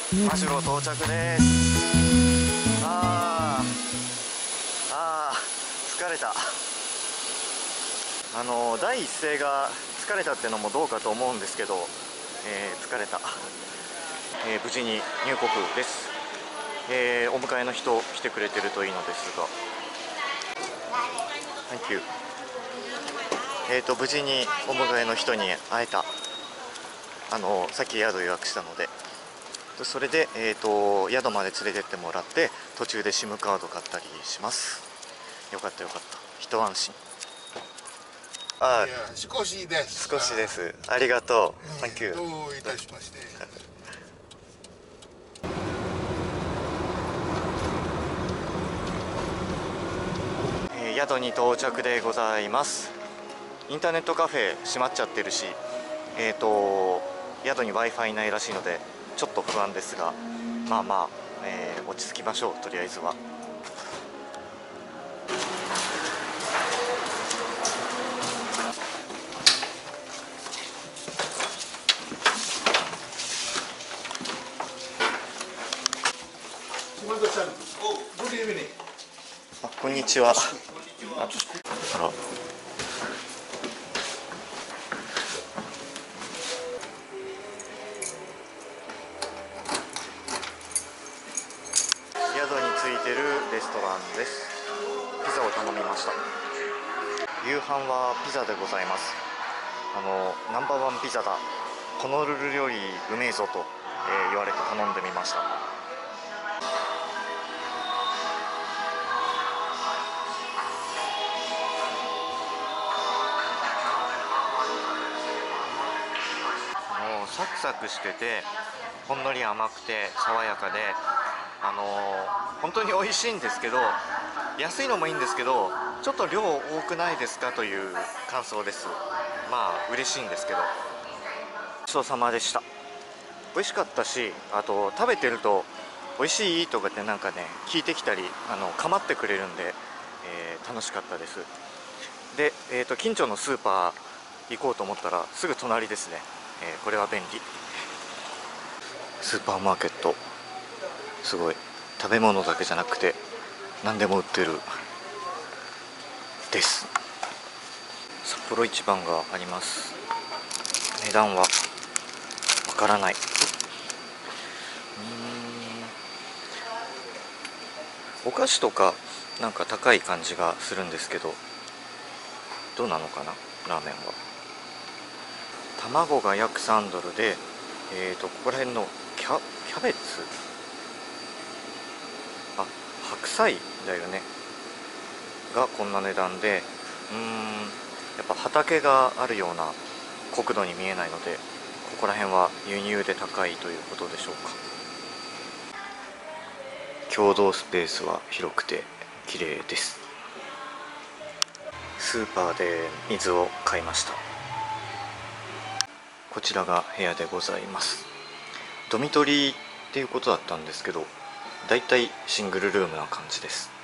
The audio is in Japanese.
マシュロ到着です。疲れた。第一声が疲れたってのもどうかと思うんですけど、疲れた。無事に入国です。お迎えの人来てくれてるといいのですが、Thank you。無事にお迎えの人に会えた。さっき宿予約したので、それで、宿まで連れてってもらって、途中で SIM カード買ったりします。よかったよかった、一安心。 いや、少しです。 少しです。ありがとう。Thank you。 どういたしまして。 宿に到着でございます。インターネットカフェ閉まっちゃってるし、宿に Wi-Fi ないらしいのでちょっと不安ですが、まあまあ、落ち着きましょう。とりあえずは。あ、こんにちは。あら、宿についてるレストランです。ピザを頼みました。夕飯はピザでございます。ナンバーワンピザだ、ホノルルよりうめえぞと、言われて頼んでみました。サクサクしてて、ほんのり甘くて爽やかで、本当に美味しいんですけど、安いのもいいんですけど、ちょっと量多くないですかという感想です。まあ嬉しいんですけど。ごちそうさまでした。美味しかったし、あと食べてると美味しいとかってなんかね聞いてきたり、構ってくれるんで、楽しかったです。で、近所のスーパー行こうと思ったらすぐ隣ですね。これは便利。スーパーマーケット、すごい。食べ物だけじゃなくて何でも売ってるです。札幌一番があります。値段はわからない。お菓子とかなんか高い感じがするんですけど、どうなのかな。ラーメンは卵が約3ドルで、ここら辺のキャベツ、白菜だよねがこんな値段で、やっぱ畑があるような国土に見えないので、ここら辺は輸入で高いということでしょうか。共同スペースは広くて綺麗です。スーパーで水を買いました。こちらが部屋でございます。ドミトリーっていうことだったんですけど、だいたいシングルルームな感じです。